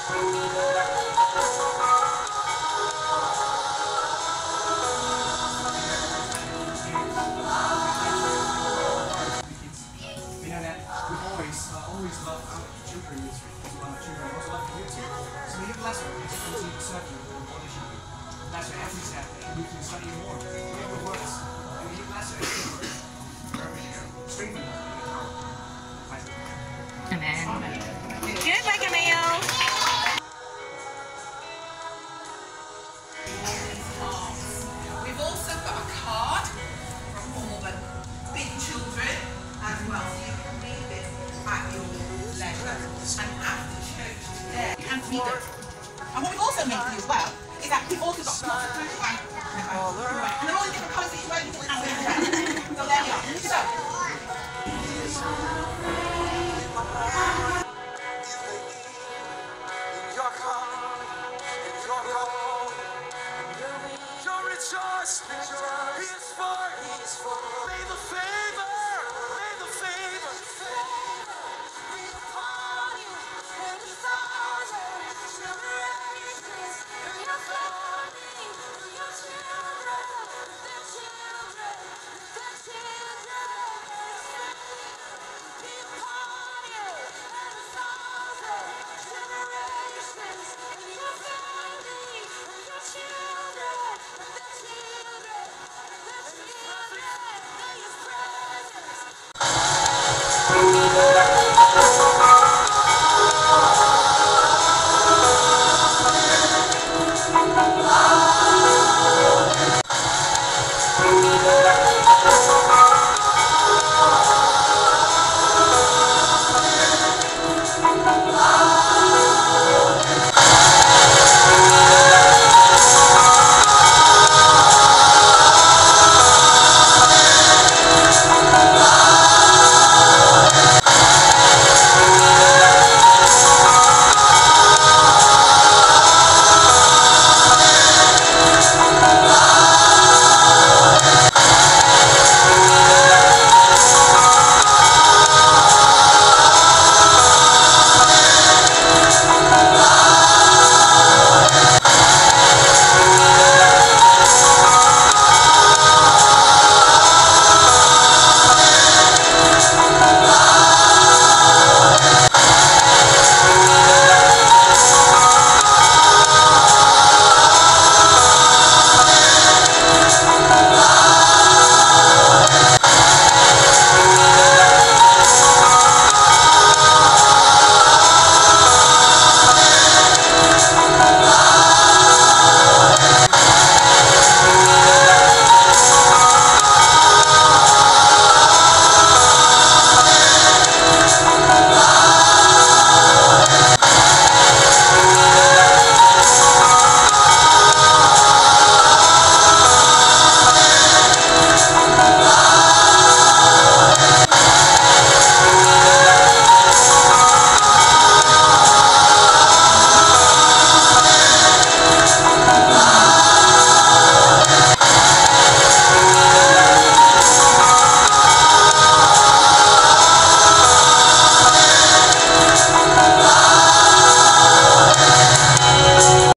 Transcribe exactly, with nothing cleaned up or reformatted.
We know that we always, uh, always love our children ministry. We love our children, also love community. So may you bless her as you continue to serve you with all that she do. Bless her every step, and we can study more. Hear the words, and may you bless her as you strengthen her in the power. Bless her. Amen. Amen. Good, like a male. We've also got a card from all the big children as well, so you can read it at your leisure. And after church today, you can read it. And what we've also made for you as well is that we've also got lots of food and and they're all in different colours that you won't even have them. So there we are. So, Rejoice, rejoice.